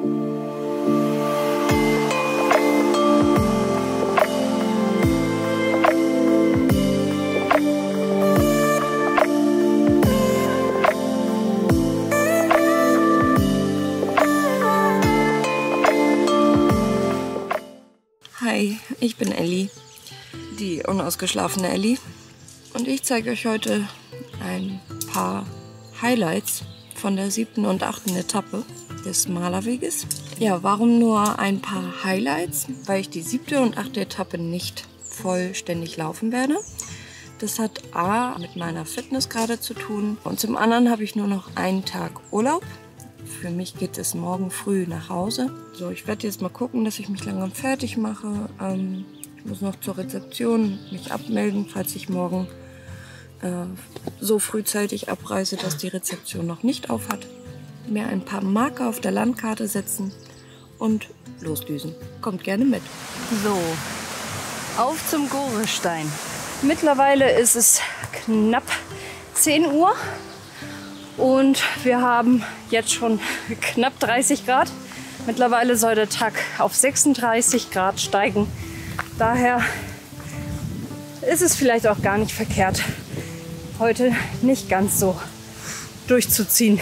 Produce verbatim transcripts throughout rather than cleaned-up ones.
Hi, ich bin Elli, die unausgeschlafene Elli, und ich zeige euch heute ein paar Highlights von der siebten und achten Etappe des Malerweges. Ja, warum nur ein paar Highlights? Weil ich die siebte und achte Etappe nicht vollständig laufen werde. Das hat A mit meiner Fitness gerade zu tun und zum anderen habe ich nur noch einen Tag Urlaub. Für mich geht es morgen früh nach Hause. So, ich werde jetzt mal gucken, dass ich mich langsam fertig mache. Ähm, ich muss noch zur Rezeption mich abmelden, falls ich morgen äh, so frühzeitig abreise, dass die Rezeption noch nicht auf hat. Mir ein paar Marker auf der Landkarte setzen und losdüsen. Kommt gerne mit. So, auf zum Gorestein. Mittlerweile ist es knapp zehn Uhr. Und wir haben jetzt schon knapp dreißig Grad. Mittlerweile soll der Tag auf sechsunddreißig Grad steigen. Daher ist es vielleicht auch gar nicht verkehrt, heute nicht ganz so durchzuziehen.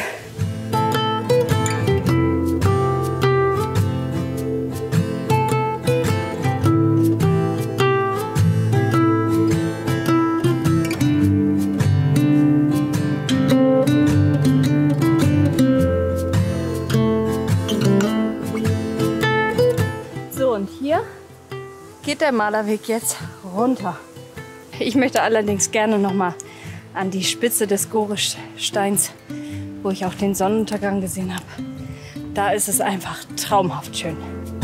Und hier geht der Malerweg jetzt runter. Ich möchte allerdings gerne noch mal an die Spitze des Goresteins, wo ich auch den Sonnenuntergang gesehen habe. Da ist es einfach traumhaft schön.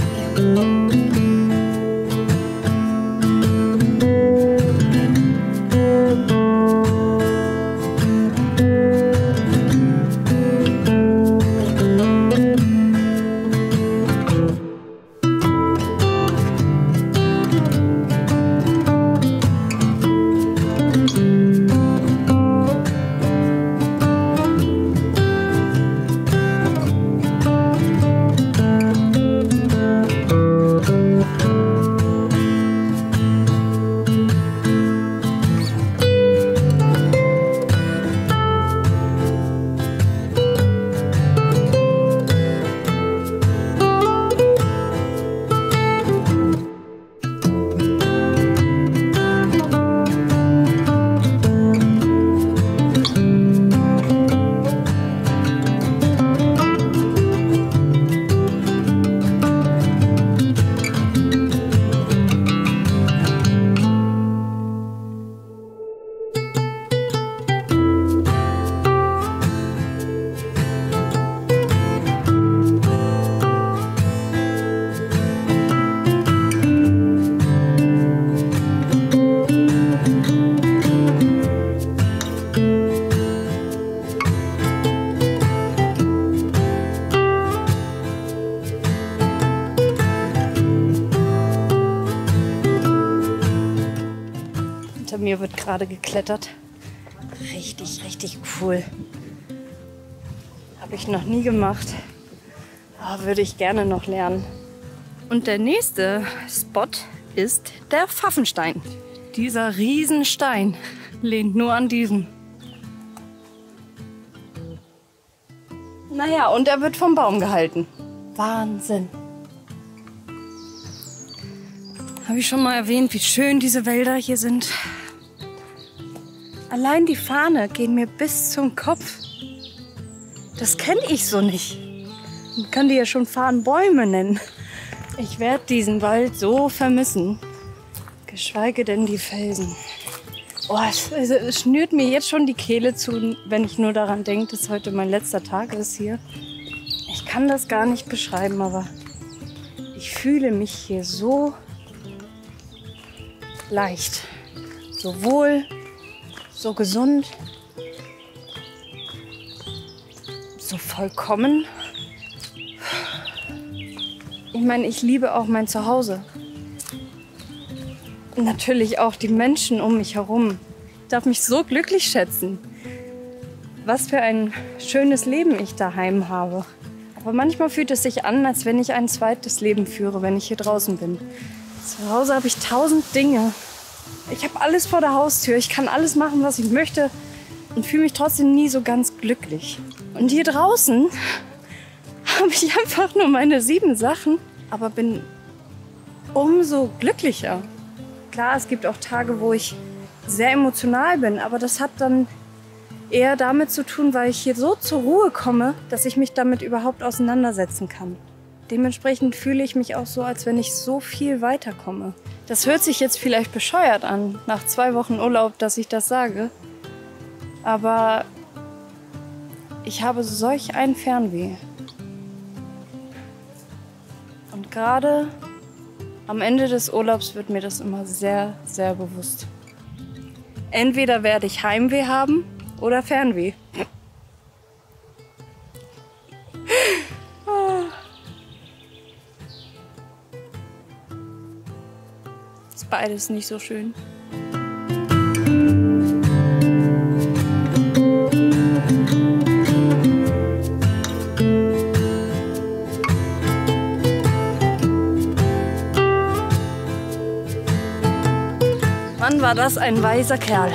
Hinter mir wird gerade geklettert. Richtig, richtig cool. Habe ich noch nie gemacht. Aber würde ich gerne noch lernen. Und der nächste Spot ist der Pfaffenstein. Dieser Riesenstein lehnt nur an diesem. Naja, und er wird vom Baum gehalten. Wahnsinn. Habe ich schon mal erwähnt, wie schön diese Wälder hier sind. Allein die Fahne geht mir bis zum Kopf. Das kenne ich so nicht. Man kann die ja schon Farnbäume nennen. Ich werde diesen Wald so vermissen. Geschweige denn die Felsen. Oh, es, es, es schnürt mir jetzt schon die Kehle zu, wenn ich nur daran denke, dass heute mein letzter Tag ist hier. Ich kann das gar nicht beschreiben, aber ich fühle mich hier so leicht, so wohl, so gesund, so vollkommen. Ich meine, ich liebe auch mein Zuhause. Natürlich auch die Menschen um mich herum. Ich darf mich so glücklich schätzen. Was für ein schönes Leben ich daheim habe. Aber manchmal fühlt es sich an, als wenn ich ein zweites Leben führe, wenn ich hier draußen bin. Zu Hause habe ich tausend Dinge. Ich habe alles vor der Haustür. Ich kann alles machen, was ich möchte und fühle mich trotzdem nie so ganz glücklich. Und hier draußen habe ich einfach nur meine sieben Sachen, aber bin umso glücklicher. Klar, es gibt auch Tage, wo ich sehr emotional bin, aber das hat dann eher damit zu tun, weil ich hier so zur Ruhe komme, dass ich mich damit überhaupt auseinandersetzen kann. Dementsprechend fühle ich mich auch so, als wenn ich so viel weiterkomme. Das hört sich jetzt vielleicht bescheuert an, nach zwei Wochen Urlaub, dass ich das sage. Aber ich habe solch ein Fernweh. Und gerade am Ende des Urlaubs wird mir das immer sehr, sehr bewusst. Entweder werde ich Heimweh haben oder Fernweh. Ist beides nicht so schön. Mann, war das ein weiser Kerl.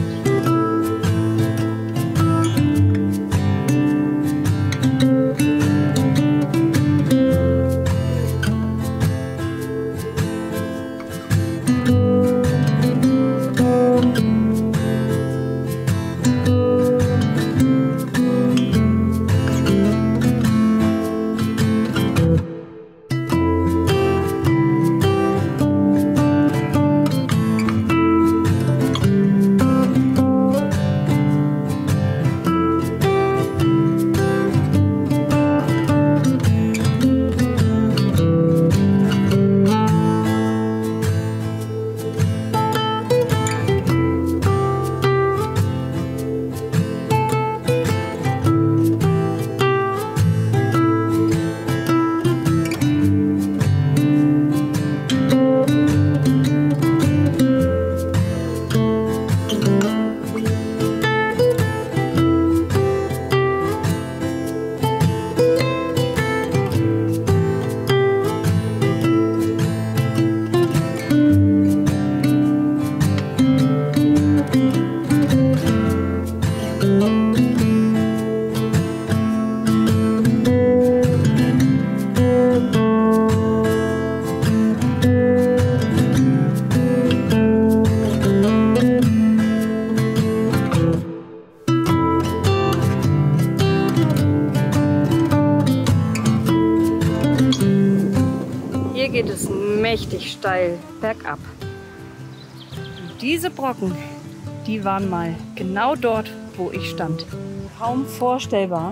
Hier geht es mächtig steil bergab. Und diese Brocken, die waren mal genau dort, wo ich stand. Kaum vorstellbar,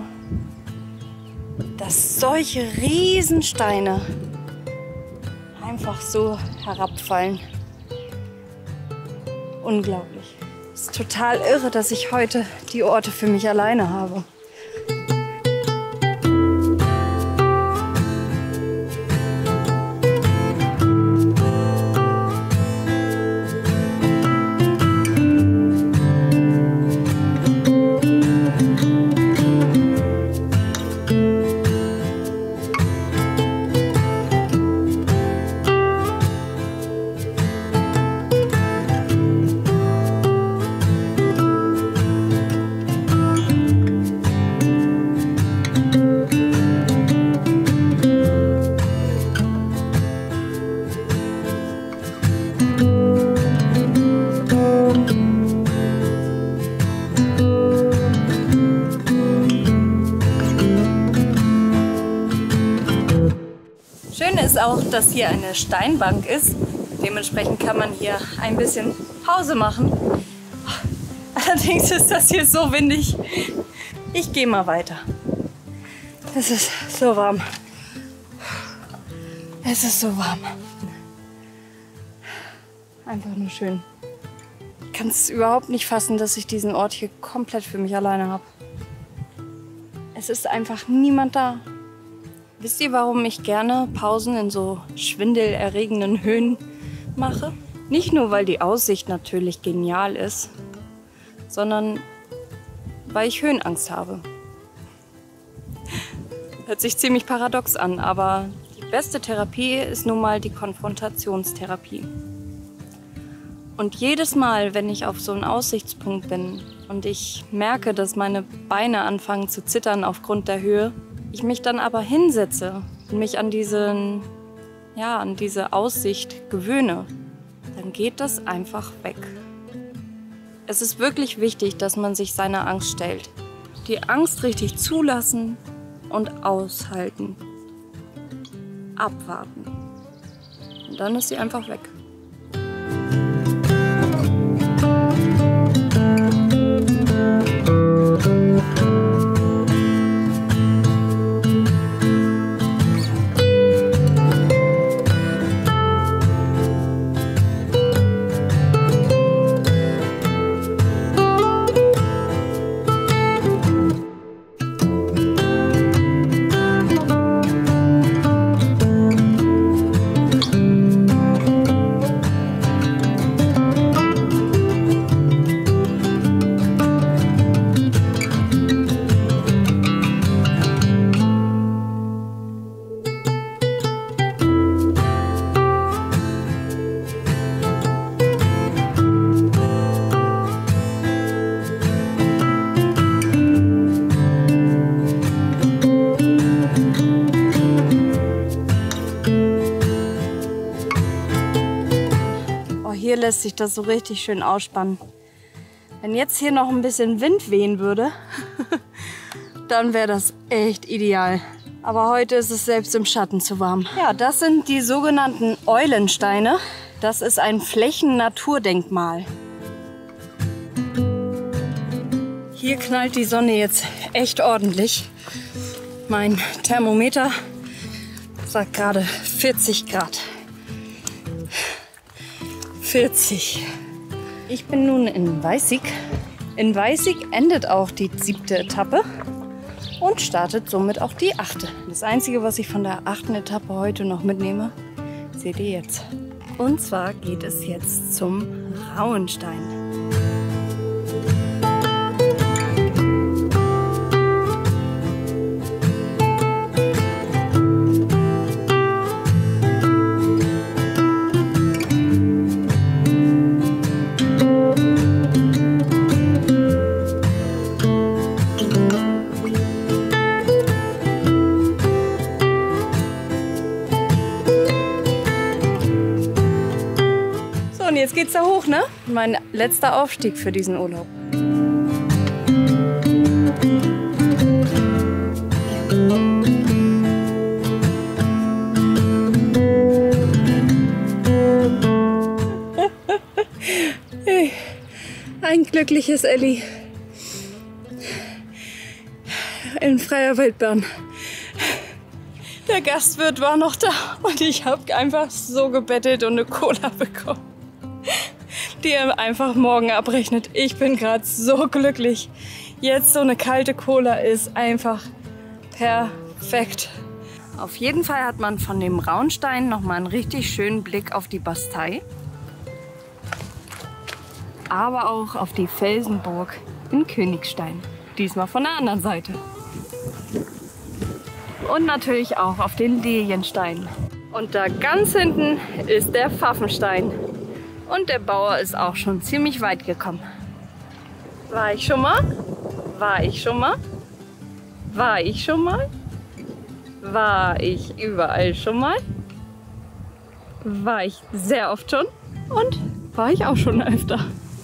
dass solche Riesensteine einfach so herabfallen. Unglaublich. Es ist total irre, dass ich heute die Orte für mich alleine habe. Schön ist auch, dass hier eine Steinbank ist. Dementsprechend kann man hier ein bisschen Pause machen. Allerdings ist das hier so windig. Ich gehe mal weiter. Es ist so warm. Es ist so warm. Einfach nur schön. Ich kann es überhaupt nicht fassen, dass ich diesen Ort hier komplett für mich alleine habe. Es ist einfach niemand da. Wisst ihr, warum ich gerne Pausen in so schwindelerregenden Höhen mache? Nicht nur, weil die Aussicht natürlich genial ist, sondern weil ich Höhenangst habe. Hört sich ziemlich paradox an, aber die beste Therapie ist nun mal die Konfrontationstherapie. Und jedes Mal, wenn ich auf so einem Aussichtspunkt bin und ich merke, dass meine Beine anfangen zu zittern aufgrund der Höhe, ich mich dann aber hinsetze und mich an, diesen, ja, an diese Aussicht gewöhne, dann geht das einfach weg. Es ist wirklich wichtig, dass man sich seiner Angst stellt. Die Angst richtig zulassen und aushalten. Abwarten. Und dann ist sie einfach weg. Hier lässt sich das so richtig schön ausspannen. Wenn jetzt hier noch ein bisschen Wind wehen würde, dann wäre das echt ideal. Aber heute ist es selbst im Schatten zu warm. Ja, das sind die sogenannten Eulensteine. Das ist ein Flächennaturdenkmal. Hier knallt die Sonne jetzt echt ordentlich. Mein Thermometer sagt gerade vierzig Grad. vierzig. Ich bin nun in Weißig. In Weißig endet auch die siebte Etappe und startet somit auch die achte. Das Einzige, was ich von der achten Etappe heute noch mitnehme, seht ihr jetzt. Und zwar geht es jetzt zum Rauenstein. Jetzt geht's da hoch, ne? Mein letzter Aufstieg für diesen Urlaub. Hey, ein glückliches Elli in freier Wildbahn. Der Gastwirt war noch da und ich habe einfach so gebettelt und eine Cola bekommen, die er einfach morgen abrechnet. Ich bin gerade so glücklich. Jetzt so eine kalte Cola ist einfach perfekt. Auf jeden Fall hat man von dem Rauenstein noch mal einen richtig schönen Blick auf die Bastei, aber auch auf die Felsenburg in Königstein. Diesmal von der anderen Seite. Und natürlich auch auf den Lilienstein. Und da ganz hinten ist der Pfaffenstein. Und der Bauer ist auch schon ziemlich weit gekommen. War ich schon mal? War ich schon mal? War ich schon mal? War ich überall schon mal? War ich sehr oft schon? Und war ich auch schon öfter.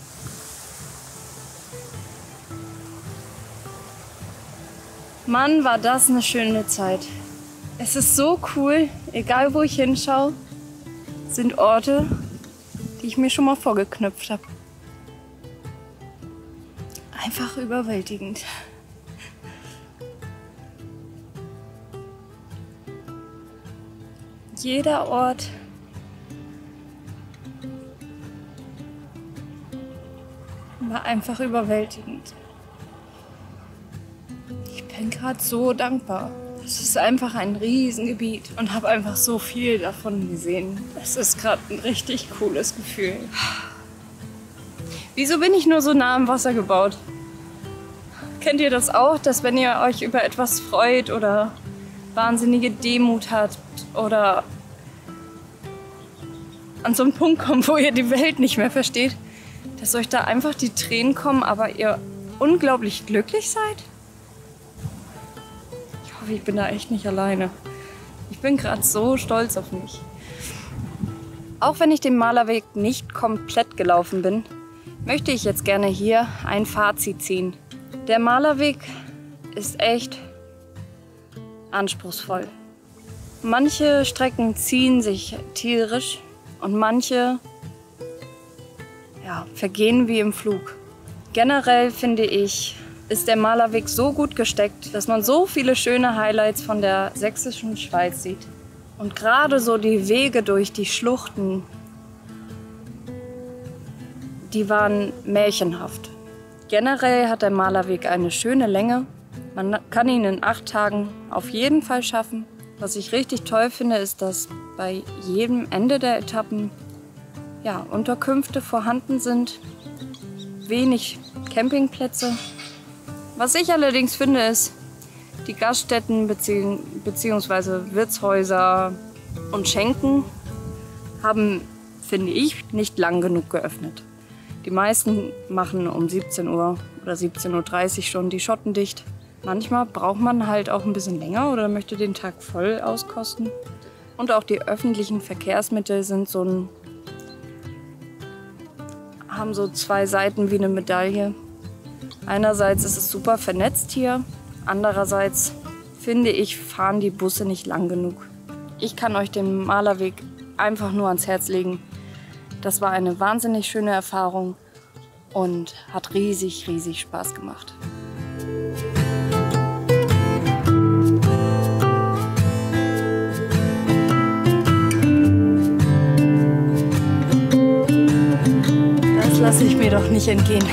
Mann, war das eine schöne Zeit. Es ist so cool, egal wo ich hinschaue, sind Orte, die ich mir schon mal vorgeknüpft habe. Einfach überwältigend. Jeder Ort war einfach überwältigend. Ich bin gerade so dankbar. Es ist einfach ein Riesengebiet und habe einfach so viel davon gesehen. Es ist gerade ein richtig cooles Gefühl. Wieso bin ich nur so nah am Wasser gebaut? Kennt ihr das auch, dass wenn ihr euch über etwas freut oder wahnsinnige Demut habt oder an so einen Punkt kommt, wo ihr die Welt nicht mehr versteht, dass euch da einfach die Tränen kommen, aber ihr unglaublich glücklich seid? Ich hoffe, ich bin da echt nicht alleine. Ich bin gerade so stolz auf mich. Auch wenn ich den Malerweg nicht komplett gelaufen bin, möchte ich jetzt gerne hier ein Fazit ziehen. Der Malerweg ist echt anspruchsvoll. Manche Strecken ziehen sich tierisch und manche ja, vergehen wie im Flug. Generell finde ich, ist der Malerweg so gut gesteckt, dass man so viele schöne Highlights von der sächsischen Schweiz sieht. Und gerade so die Wege durch die Schluchten, die waren märchenhaft. Generell hat der Malerweg eine schöne Länge. Man kann ihn in acht Tagen auf jeden Fall schaffen. Was ich richtig toll finde, ist, dass bei jedem Ende der Etappen ja, Unterkünfte vorhanden sind. Wenig Campingplätze. Was ich allerdings finde, ist, die Gaststätten bezieh bzw. Wirtshäuser und Schenken haben, finde ich, nicht lang genug geöffnet. Die meisten machen um siebzehn Uhr oder siebzehn Uhr dreißig schon die Schotten dicht. Manchmal braucht man halt auch ein bisschen länger oder möchte den Tag voll auskosten. Und auch die öffentlichen Verkehrsmittel sind so ein, haben so zwei Seiten wie eine Medaille. Einerseits ist es super vernetzt hier, andererseits finde ich, fahren die Busse nicht lang genug. Ich kann euch den Malerweg einfach nur ans Herz legen. Das war eine wahnsinnig schöne Erfahrung und hat riesig, riesig Spaß gemacht. Das lasse ich mir doch nicht entgehen.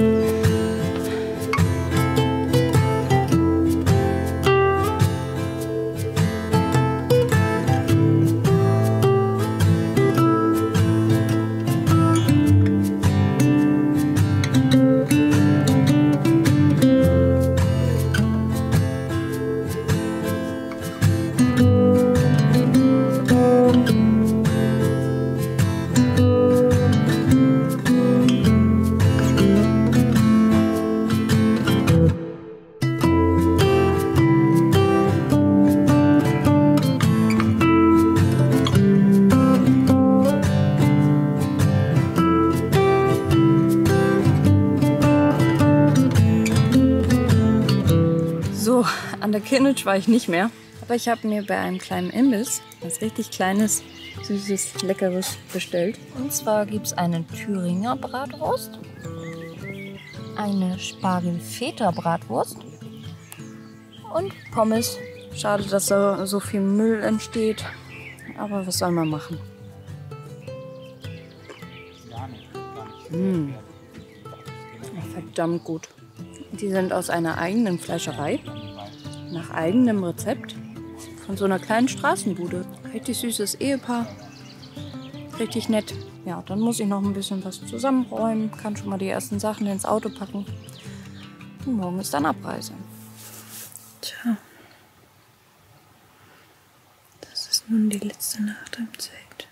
An der Kinnitsch war ich nicht mehr, aber ich habe mir bei einem kleinen Imbiss was richtig kleines, süßes, leckeres bestellt. Und zwar gibt es eine Thüringer Bratwurst, eine Spargel-Feta-Bratwurst und Pommes. Schade, dass da so viel Müll entsteht, aber was soll man machen? Mmh. Verdammt gut. Die sind aus einer eigenen Fleischerei. Nach eigenem Rezept von so einer kleinen Straßenbude. Richtig süßes Ehepaar. Richtig nett. Ja, dann muss ich noch ein bisschen was zusammenräumen. Kann schon mal die ersten Sachen ins Auto packen. Und morgen ist dann Abreise. Tja. Das ist nun die letzte Nacht im Zelt.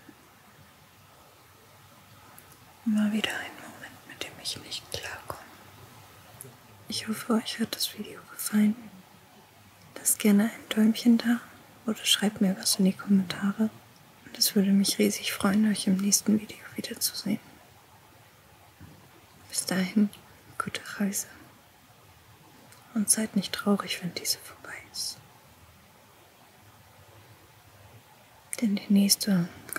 Mal wieder ein Moment, mit dem ich nicht klarkomme. Ich hoffe, euch hat das Video gefallen. Lasst gerne ein Däumchen da oder schreibt mir was in die Kommentare. Und es würde mich riesig freuen, euch im nächsten Video wiederzusehen. Bis dahin, gute Reise. Und seid nicht traurig, wenn diese vorbei ist. Denn die nächste